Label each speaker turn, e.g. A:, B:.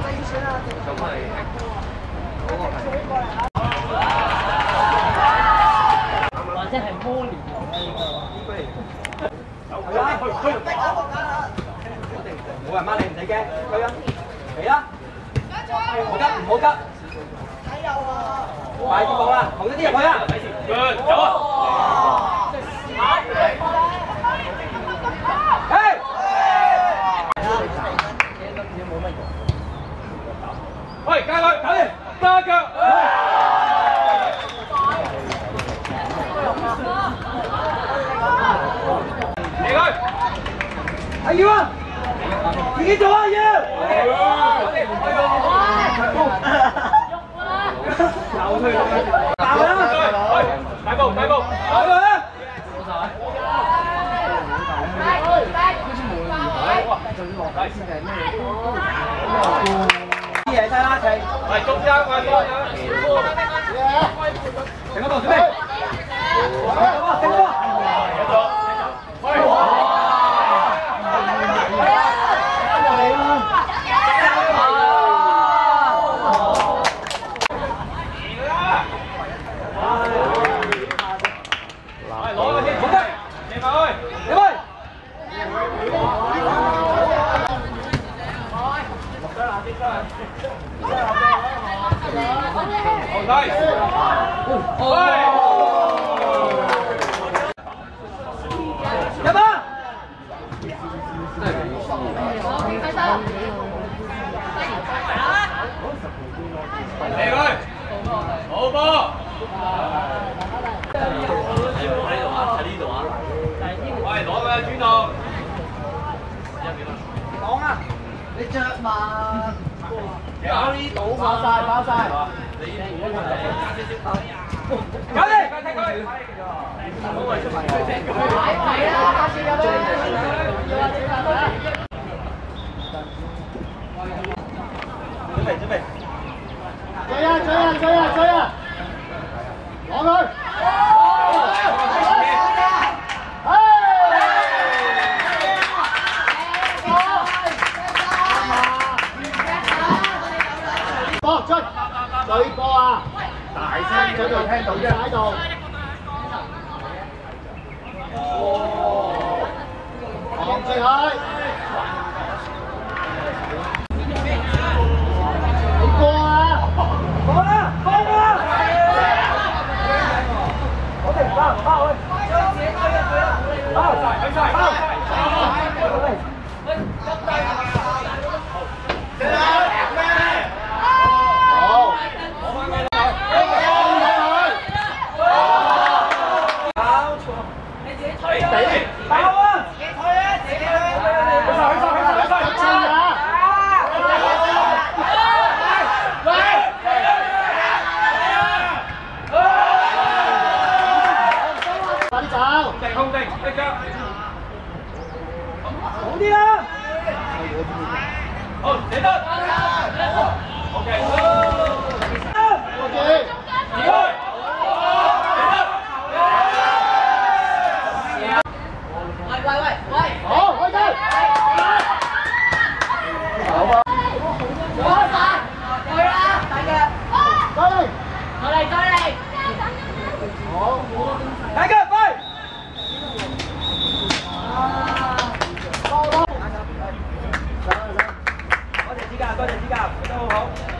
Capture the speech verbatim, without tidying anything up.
A: 咁係嗰個係。
B: 或者係摩連奴咧呢個。
A: 係啊，去去。冇人掹你唔使驚，去啊！嚟啦！唔好急，唔好急。睇有啊！快啲講啦，同一啲入去啊！走啊！嘿！喂，加佢，搞掂，加腳。嚟佢，係要啊！自己做啊要。鬧佢，鬧佢啦！大步，大步，鬧佢啦！啲嘢睇啦，一齊。係中間，快啲啊！停嗰度，準備。停嗰度。
C: 你着嘛？搞呢度包晒，包晒。
A: 搞掂，踢佢。
C: 係啊，下次有咩？
A: 準備準備。
C: 追啊追啊追啊追啊！攞佢！波出，對波啊！大聲喺度聽到啫，喺度。望住佢。你波啊！
A: 放啦，放啦！我哋唔包唔包佢。包晒，去晒，包。控定，一腳，好啲啦！好，寫得 ，OK，
C: OK，
A: 移開，
B: 喂喂喂喂，
C: 好，開機，好啊，
B: 攞晒，去啦，大腳，
C: 再嚟，
B: 再嚟再嚟，
C: 好，
A: 大腳快！多謝指教，多謝指教，都好好。